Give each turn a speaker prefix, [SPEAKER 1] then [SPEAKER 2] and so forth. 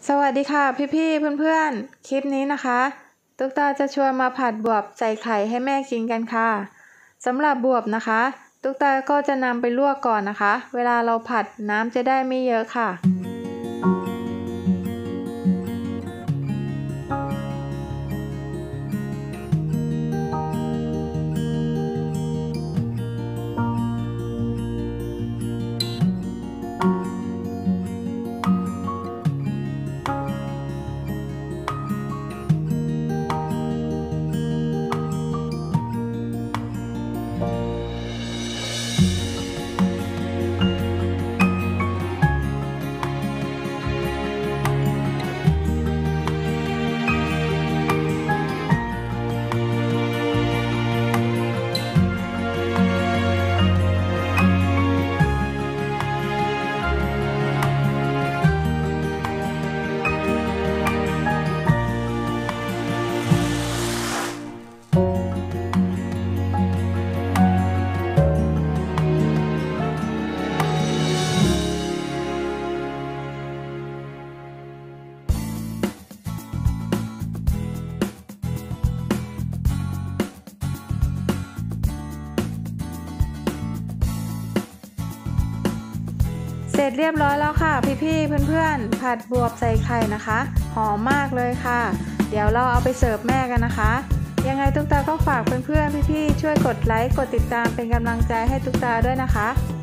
[SPEAKER 1] สวัสดีค่ะพี่ๆเพื่อนๆคลิปนี้นะคะตุ๊กตาจะชวนมาผัดบวบใส่ไข่ให้แม่กินกันค่ะสำหรับบวบนะคะตุ๊กตาก็จะนำไปลวกก่อนนะคะเวลาเราผัดน้ำจะได้ไม่เยอะค่ะเสร็จเรียบร้อยแล้วค่ะพี่ๆเพื่อนๆผัดบวบใส่ไข่นะคะหอมมากเลยค่ะเดี๋ยวเราเอาไปเสิร์ฟแม่กันนะคะยังไงตุ๊กตาก็ฝากเพื่อนๆพี่ๆช่วยกดไลค์กดติดตามเป็นกำลังใจให้ตุ๊กตาด้วยนะคะ